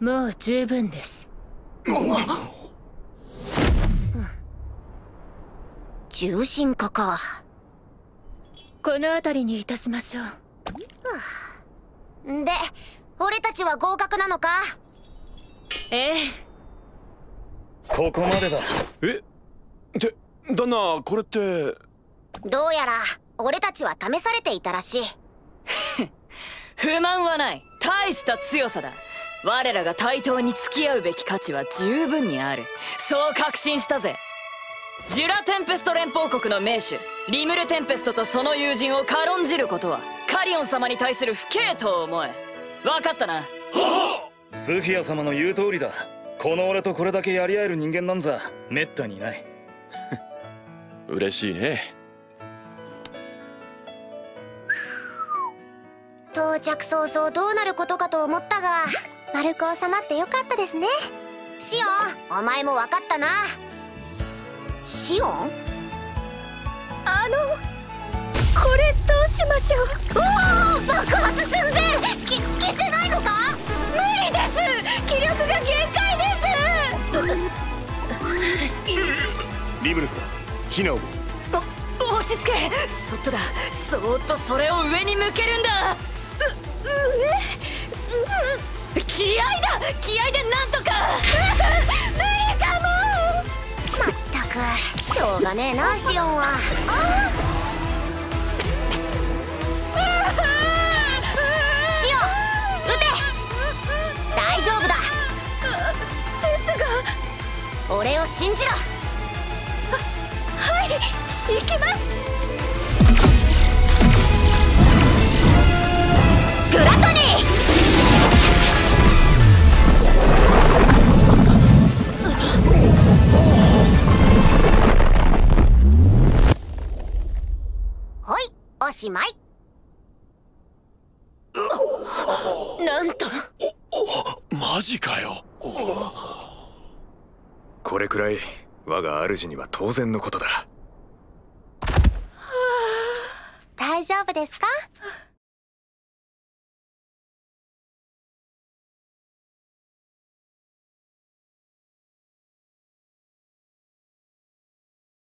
もう十分です。 重心化か。 この辺りにいたしましょう。で、俺たちは合格なのか？ ええ。 ここまでだ。 って旦那、これって。 どうやら俺たちは試されていたらしい。 不満はない。大した強さだ。我らが対等に付き合うべき価値は十分にある。そう確信したぜ。ジュラ・テンペスト連邦国の名手リムル・テンペストとその友人を軽んじることはカリオン様に対する不敬と思え。分かったな。 スフィア様の言う通りだ。この俺とこれだけやり合える人間なんざめったにいない。 嬉しいね。 到着早々どうなることかと思ったが、丸く収まってよかったですね。シオン、お前も分かったな。シオン？ これどうしましょう。 うわー、爆発寸前。消せないのか？ 無理です。気力が限界です。 リムル様、ヒナを。 落ち着け。そっとだ。そーっとそれを上に向けるんだ。気合だ。気合でなんとか。 無理かも。 まったくしょうがねえな、シオンは。シオン、撃て。大丈夫だ。 ですが。 俺を信じろ。 はい、行きます。 グラトニー。ほい、おしまい。 なんと。 マジかよ。 これくらい我が主には当然のことだ。 大丈夫ですか？